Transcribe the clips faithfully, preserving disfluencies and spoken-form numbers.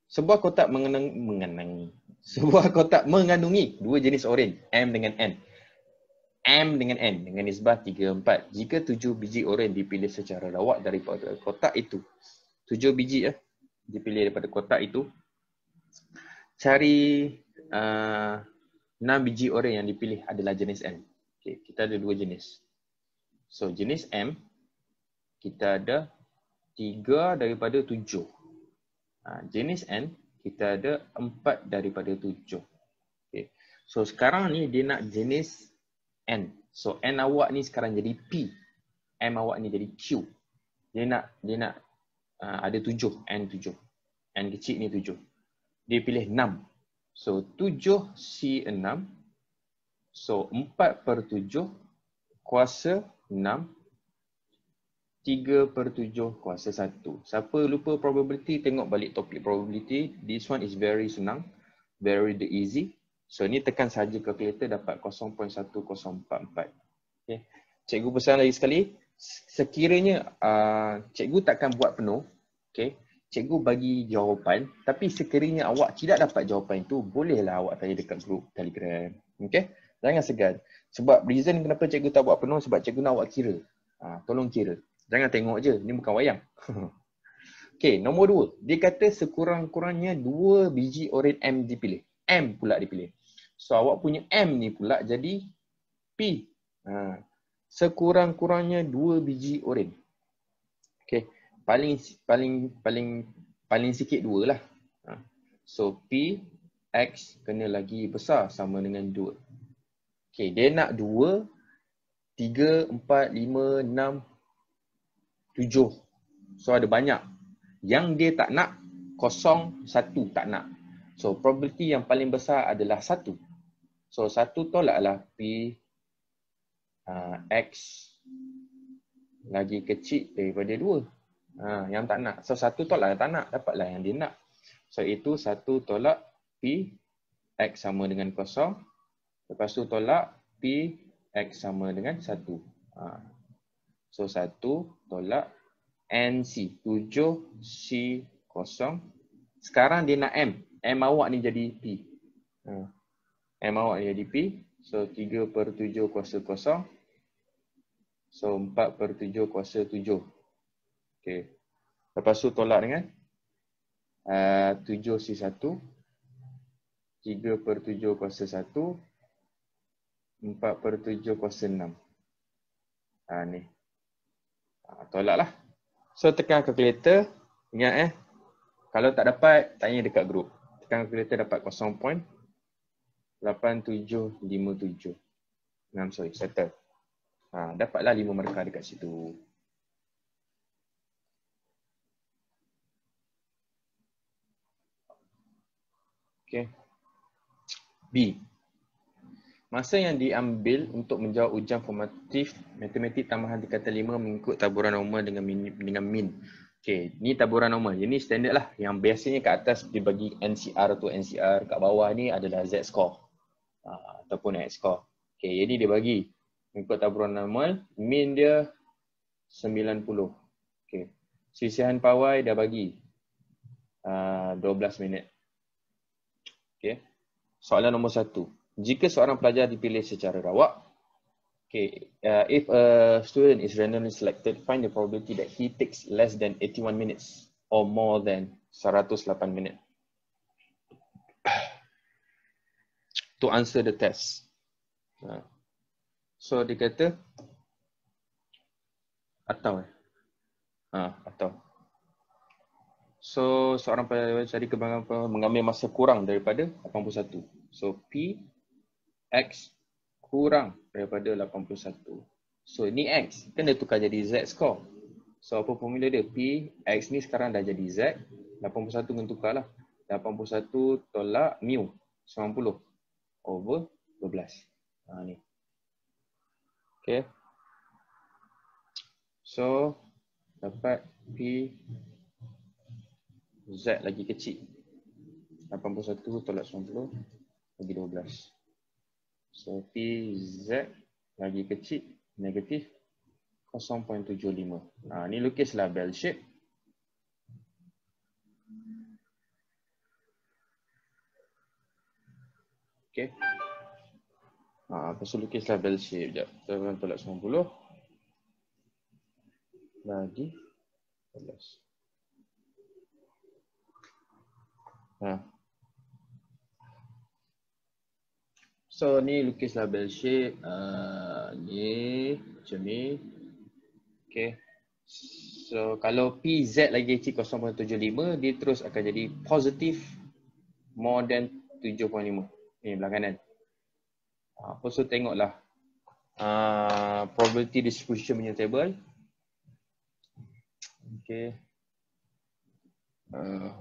Sebuah kotak mengenang, mengenangi. Sebuah kotak mengandungi dua jenis oren, M dengan N. M dengan N dengan nisbah tiga empat. Jika tujuh biji oren dipilih secara rawak daripada kotak itu, tujuh biji ya, dipilih daripada kotak itu, cari uh, enam biji oren yang dipilih adalah jenis N. Okay, kita ada dua jenis. So, jenis M, kita ada tiga daripada tujuh. Ha, jenis N, kita ada empat daripada tujuh. Okay. So, sekarang ni dia nak jenis N. So, N awak ni sekarang jadi P. M awak ni jadi Q. Dia nak dia nak uh, ada tujuh, N tujuh. N kecil ni tujuh. Dia pilih enam. So, tujuh C enam. So, empat per tujuh kuasa enam. tiga per tujuh kuasa satu. Siapa lupa probability, tengok balik topik probability. This one is very senang. Very the easy. So, ni tekan saja calculator dapat kosong perpuluhan satu kosong empat empat. Okay. Cikgu pesan lagi sekali. Sekiranya uh, cikgu takkan buat penuh. Okay. Cikgu bagi jawapan. Tapi sekiranya awak tidak dapat jawapan itu, bolehlah awak tanya dekat grup Telegram. Okay. Jangan segan. Sebab reason kenapa cikgu tak buat penuh, sebab cikgu nak awak kira. Uh, tolong kira. Jangan tengok je, ni bukan wayang. Okey, nombor dua. Dia kata sekurang-kurangnya dua biji oren M dipilih. M pula dipilih. So, awak punya M ni pula jadi P. Ha. Sekurang-kurangnya dua biji oren. Okey, paling paling paling paling sikit dua lah. Ha. So, P, X kena lagi besar sama dengan dua. Okey, dia nak dua, tiga, empat, lima, enam, tujuh. So ada banyak. Yang dia tak nak, kosong, satu tak nak. So probability yang paling besar adalah satu. So satu tolaklah P uh, X lagi kecil daripada dua. Uh, yang tak nak. So satu tolak yang tak nak, dapatlah yang dia nak. So itu satu tolak P X sama dengan kosong. Lepas tu tolak P X sama dengan satu. Uh. So, satu tolak N C. tujuh C kosong. Sekarang dia nak M. M awak ni jadi P. Ha. M awak ni jadi P. So, tiga per tujuh kuasa kosong. So, empat per tujuh kuasa tujuh. Okay. Lepas tu tolak dengan uh, tujuh C satu. tiga per tujuh kuasa satu. empat per tujuh kuasa enam. Ha, ni. Tolak lah. So tekan calculator. Ingat eh. Kalau tak dapat, tanya dekat grup. Tekan calculator dapat kosong perpuluhan lapan tujuh lima tujuh. enam sorry, settle. Ha, dapatlah lima markah dekat situ. Okay. B. Masa yang diambil untuk menjawab ujian formatif matematik tambahan tingkatan lima mengikut taburan normal dengan min. Dengan min. Okey, ni taburan normal. Ini standard lah. Yang biasanya kat atas dibagi N C R atau N C R. Kat bawah ni adalah Z score. Uh, ataupun X score. Okey, jadi dia bagi mengikut taburan normal. Min dia sembilan puluh. Okey. Sisihan pawai dah bagi uh, dua belas minit. Okey. Soalan nombor satu. Jika seorang pelajar dipilih secara rawak, okay, uh, if a student is randomly selected, find the probability that he takes less than eighty-one minutes or more than seratus lapan minit to answer the test. Uh, so dia kata atau eh? Uh, atau. So seorang pelajar cari kebanggaan mengambil masa kurang daripada lapan puluh satu. So P X kurang daripada lapan puluh satu. So ni X, kan dia tukar jadi Z score. So apa formula dia? P, X ni sekarang dah jadi Z. lapan puluh satu kena tukar lah. lapan puluh satu tolak mu, sembilan puluh over dua belas. Ha ni. Okay. So dapat P Z lagi kecil. lapan puluh satu tolak sembilan puluh bagi dua belas. So, P Z lagi kecil, negatif kosong perpuluhan tujuh lima. Ha, ni lukislah bell shape. Okay. Ha, lepas tu lukislah bell shape. Sekejap. Kita tolak sembilan puluh. Bagi empat belas. Ha. So ni lukislah bell shape. Uh, ni macam ni. Okay. So kalau P Z lagi kecil kosong perpuluhan tujuh lima, dia terus akan jadi positif more than tujuh perpuluhan lima. Ni belah kanan. Apa so tengoklah uh, probability distribution punya table. Okay. Uh,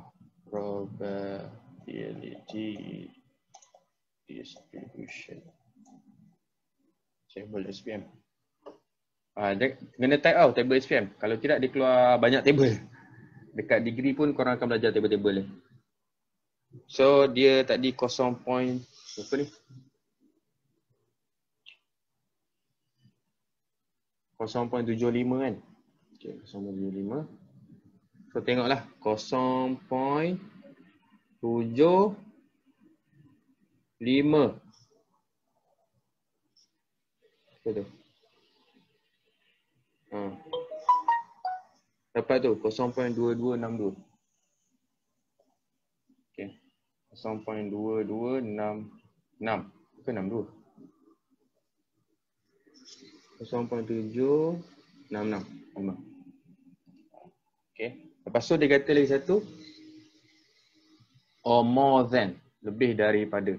probability distribution table S P M. Ah, dia kena type tau table S P M. Kalau tidak dia keluar banyak table. Dekat degree pun korang akan belajar table-table ni. So dia tadi kosong point apa ni? kosong perpuluhan tujuh lima kan? Okey, kosong perpuluhan tujuh lima. So tengoklah kosong perpuluhan tujuh lima. Apa tu? Ha. Dapat tu kosong perpuluhan dua dua enam dua. Okey. kosong perpuluhan dua dua enam enam. Bukan enam dua. kosong perpuluhan tujuh enam enam. lima. Okey. Lepas tu dia kata lagi satu. Or more than. Lebih daripada.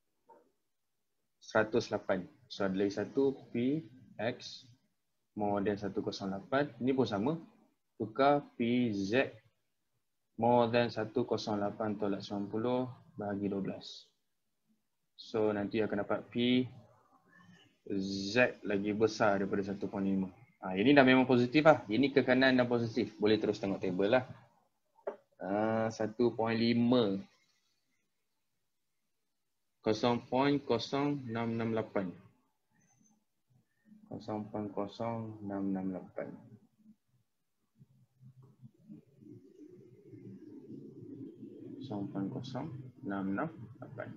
seratus lapan. So ada lagi satu. P X more than seratus lapan. Ini pun sama. Tukar P Z more than seratus lapan tolak sembilan puluh bahagi dua belas. So nanti akan dapat P Z lagi besar daripada satu perpuluhan lima. Ha, ini dah memang positif lah. Ini ke kanan dah positif. Boleh terus tengok table lah. Ha, satu perpuluhan lima. kosong perpuluhan kosong enam enam lapan. kosong perpuluhan kosong enam enam lapan. kosong perpuluhan kosong enam enam lapan.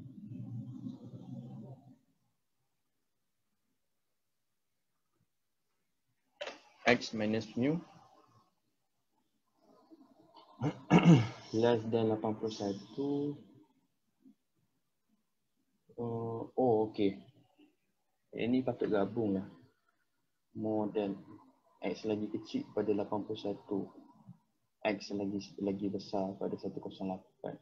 X minus mu less than lapan puluh satu. Uh, oh, okey. Ini patut gabung lah. More than X lagi kecil pada lapan puluh satu. X lagi lagi besar pada seratus lapan.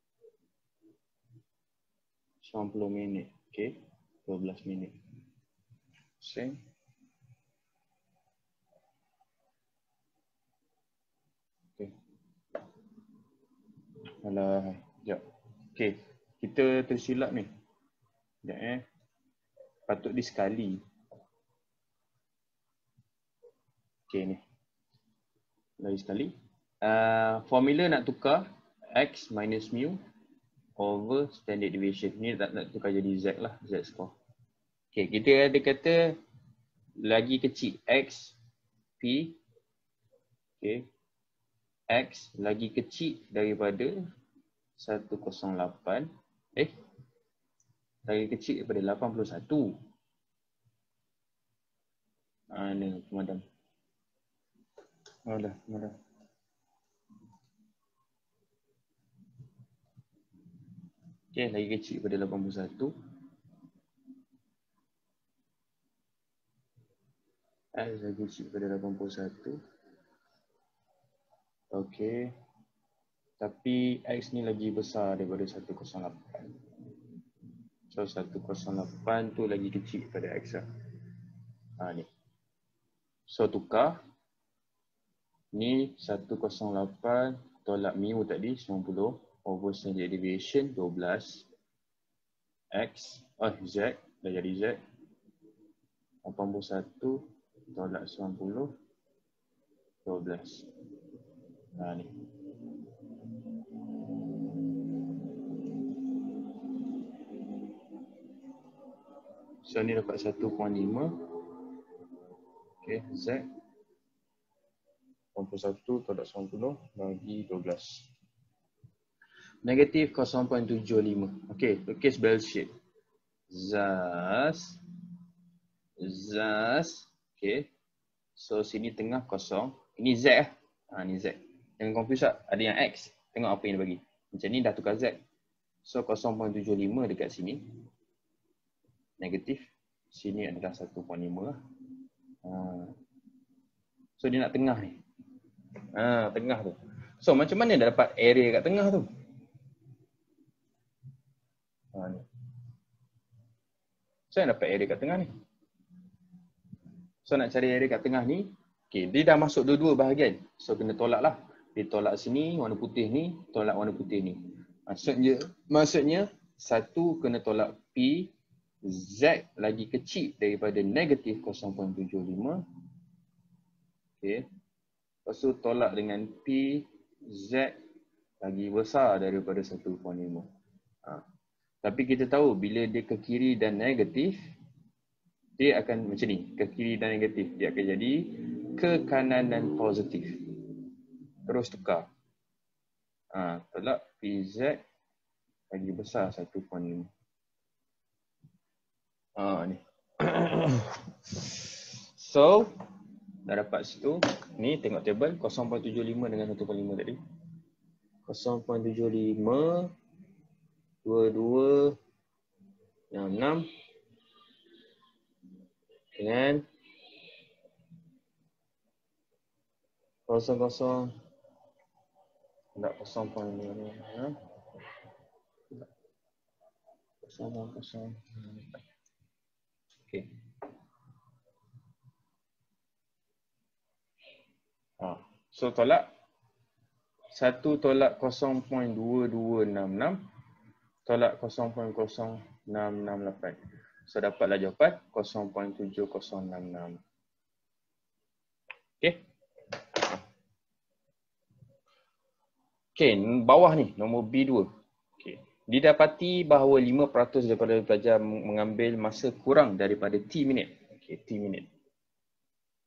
sembilan puluh minit. Okey. dua belas minit. Same. Okey. Alah, sekejap. Okey. Kita tersilap ni. Sekejap eh. Patut disekali. Okey ni. Lagi sekali. Uh, formula nak tukar X minus mu over standard deviation. Ni tak nak tukar jadi Z lah. Z score. Okey, kita ada kata lagi kecil X P. Okey. X lagi kecil daripada seratus lapan. Eh. Lagi kecil daripada lapan puluh satu. Ah, ni pemadam. Oh dah, pemadam. Okey, lagi kecil daripada lapan puluh satu. X lagi kecil daripada lapan puluh satu. Okey. Tapi X ni lagi besar daripada seratus lapan. So seratus lapan tu lagi kecil daripada X lah. Ha ni. So tukar. Ni seratus lapan tolak mu tadi sembilan puluh. Over standard deviation dua belas. X. Oh Z. Dah jadi Z. lapan puluh satu tolak sembilan puluh. dua belas. Ha ni. So ni dapat satu perpuluhan lima. Okey, Z. lapan puluh satu tolak sembilan puluh bagi dua belas. Negatif kosong perpuluhan tujuh lima. Okey, lukis bell shape. Thus, thus, okey. So sini tengah kosong. Ini Z eh. Ha, ni Z. Jangan confuse tak? Ada yang X. Tengok apa yang dia bagi. Macam ni dah tukar Z. So kosong perpuluhan tujuh lima dekat sini. Negatif. Sini adalah satu perpuluhan lima lah. Ha. So dia nak tengah ni. Ha, tengah tu. So macam mana dah dapat area kat tengah tu? Ha, ni. So yang dapat area kat tengah ni. So nak cari area kat tengah ni. Okay, dia dah masuk dua-dua bahagian. So kena tolak lah. Dia tolak sini, warna putih ni, tolak warna putih ni. Maksudnya, maksudnya satu kena tolak P, Z lagi kecil daripada negatif kosong perpuluhan tujuh lima. Okay. Lepas tu tolak dengan P, Z lagi besar daripada satu perpuluhan lima. Ha. Tapi kita tahu bila dia ke kiri dan negatif, dia akan macam ni, ke kiri dan negatif. Dia akan jadi ke kanan dan positif. Terus tukar. Ha, tolak P Z lagi besar satu perpuluhan lima. Ha, ni. So, dah dapat situ. Ni tengok table kosong perpuluhan tujuh lima dengan satu perpuluhan lima tadi. kosong perpuluhan tujuh lima, dua puluh dua, enam puluh enam dengan kosong kosong tak kosong perpuluhan lima kosong kosong. Okey. Ha, so tolak satu tolak kosong perpuluhan dua dua enam enam tolak kosong perpuluhan kosong enam enam lapan. So dapatlah jawapan kosong perpuluhan tujuh kosong enam enam. Okey. Okey, bawah ni nombor B dua. Okey. Didapati bahawa lima peratus daripada pelajar mengambil masa kurang daripada T minit. Okey, T minit.